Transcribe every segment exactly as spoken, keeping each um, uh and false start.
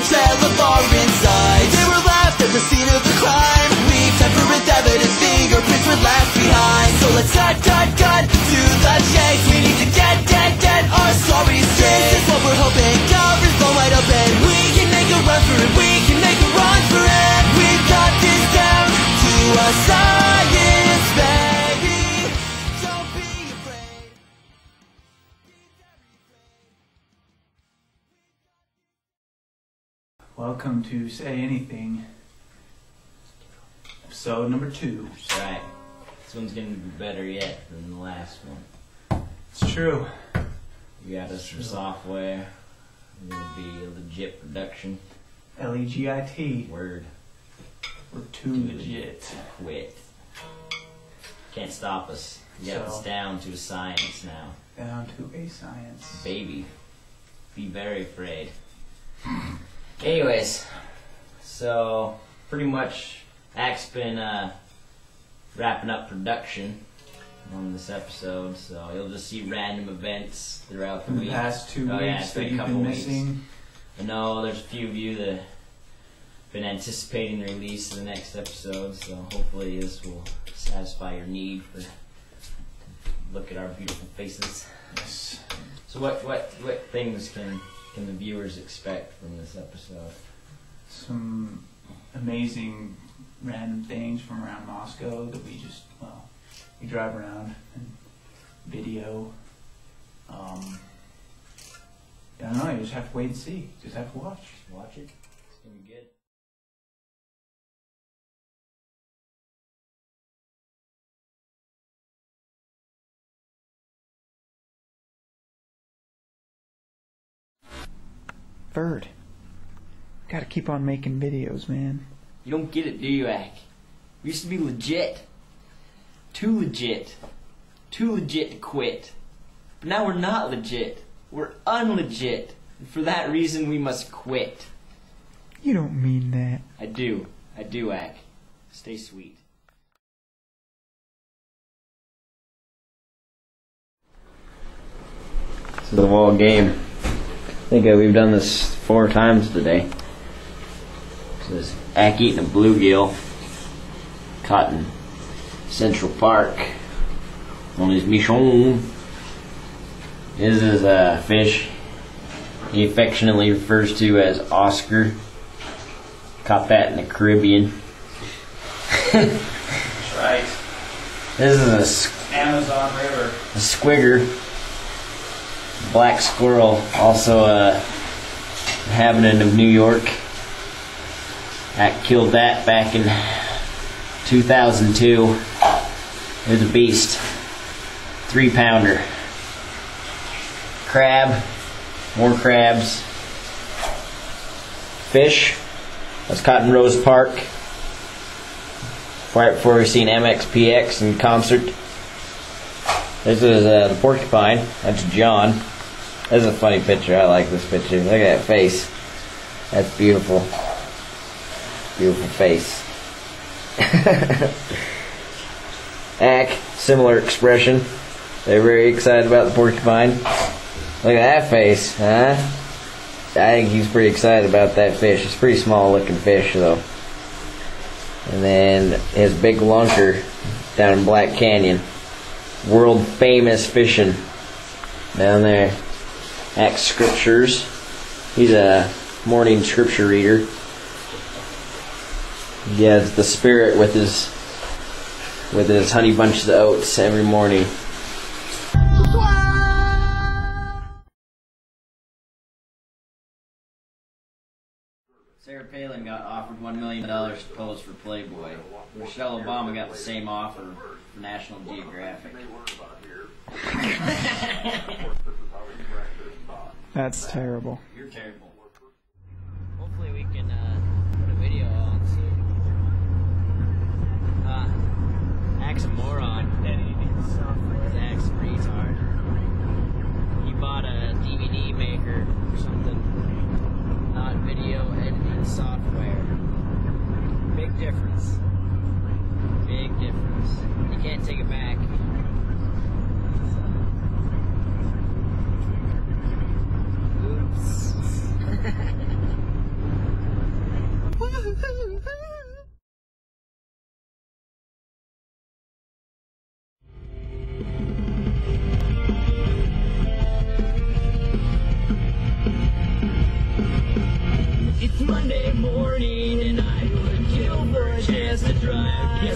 trail of our insides. They were left at the scene of the crime. Leave temperate evidence, fingerprints were left behind. So let's cut, cut, cut to the chase. We need to get, get, get our stories straight. This is what we're hoping, covers blown wide open. We can make a run for it, we can make a run for it. We've got this down to a science, baby. Don't be afraid. Welcome to Say Anything, episode number two. That's right. This one's gonna be better yet than the last one. It's true. We got us some software. It's gonna be a legit production. L E G I T. Word. We're too legit. Quit. Can't stop us. We got So- this down to a science now. Down to a science. Baby. Be very afraid. Anyways, so pretty much Ack's been uh, wrapping up production on this episode, so you'll just see random events throughout the In the week. past two Oh, yeah, weeks it's been that a you've couple been weeks. missing. I know there's a few of you that have been anticipating the release of the next episode, so hopefully this will satisfy your need for to look at our beautiful faces. Yes. So what what what things can can the viewers expect from this episode? Some amazing random things from around Moscow that we just, well, we drive around and video. Um, I don't know, you just have to wait and see. Just have to watch. Just watch it. It's gonna be good. Bird. Gotta keep on making videos, man. You don't get it, do you, Ack? We used to be legit. Too legit. Too legit to quit. But now we're not legit. We're unlegit. And for that reason, we must quit. You don't mean that. I do. I do, Ack. Stay sweet. This is the whole game. I think uh, we've done this four times today. This is Ack eating a bluegill caught in Central Park on his mission. This is a fish he affectionately refers to as Oscar. Caught that in the Caribbean. That's right. This is a, s- Amazon River. a squigger, black squirrel, also a inhabitant of New York. Ack killed that back in two thousand two. It was a beast. Three pounder. Crab. More crabs. Fish. I was caught in Rose Park. Right before we seen M X P X in concert. This is uh, the porcupine. That's John. This is a funny picture. I like this picture. Look at that face. That's beautiful. Beautiful face. Ack, similar expression. They're very excited about the porcupine. Look at that face, huh? I think he's pretty excited about that fish. It's a pretty small looking fish though. And then his big lunker down in Black Canyon. World famous fishing down there. Ack Scriptures. He's a morning scripture reader. He has the spirit with his with his honey bunches of oats every morning. Sarah Palin got offered one million dollars to pose for Playboy. Michelle Obama got the same offer for National Geographic. That's terrible. You're terrible. Hopefully we can uh, put a video on soon. Uh, Ack's a moron. Ack's a retard. He bought a D V D maker or something. Not video editing software. Big difference. Big difference. You can't take it back. Oops.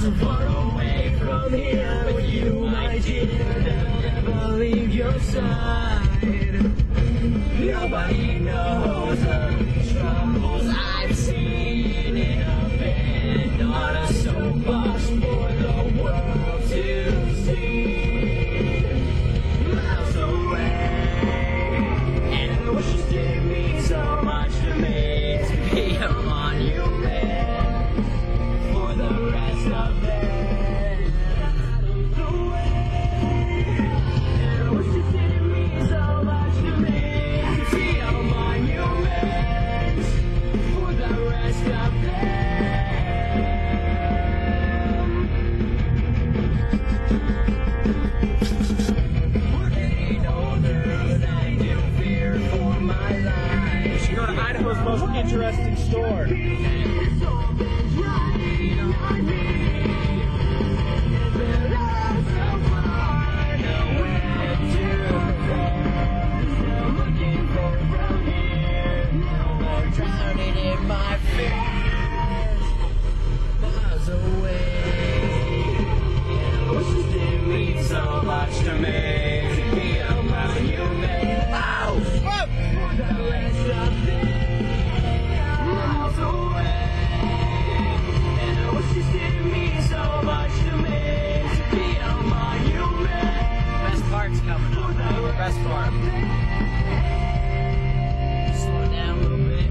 wasn't far away from here with you, my dear. I'll never leave your side. Nobody knows the troubles I've seen in a band on a soapbox for the world to see. Miles away, and I wish you didn't mean so much to me to be a monument for the rest of them. Out of the way, and I wish you didn't mean so much to me to be a monument for the rest of them. We're getting older, and I do fear for my life. You go to Idaho's most interesting store. Drowning in my fears, miles away. I wish it didn't mean so much to me to be a monument. Oh, for the rest of them, miles away. And I wish it didn't mean so much to me to be a monument. Best part's coming up. The best part. Slow down a little bit.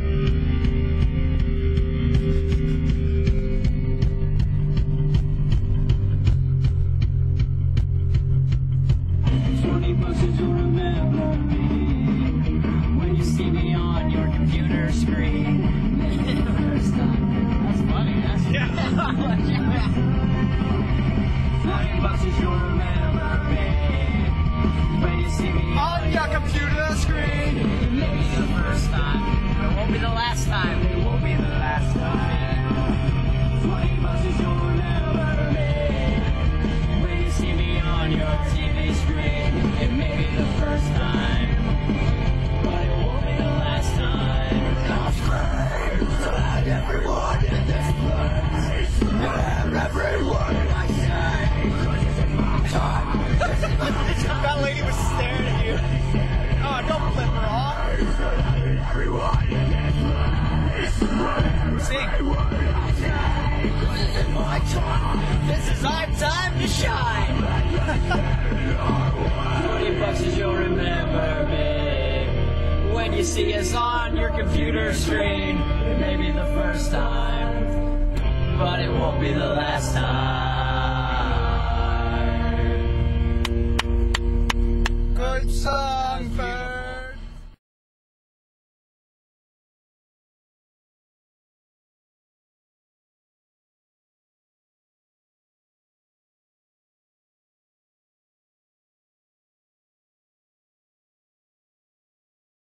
Twenty bucks is you'll remember me when you see me on your computer screen. First time. That's funny. That's yeah. Twenty bucks is you'll remember me when you see me On your computer screen. maybe the first time. It won't be the last time. It won't be the last time. Twenty bucks is you'll remember me when you see me on your T V screen. It may be the first time, but it won't be the last time. God's grace and everyone in this place, and everyone I say, 'cause this is my time. This is my time. That lady was staring at you. Oh, don't flip her off. Everyone in this place, Sing. this is my time. This is our time to shine. Twenty bucks is you'll remember me when you see us on your computer screen. It may be the first time, but it won't be the last time. Good song.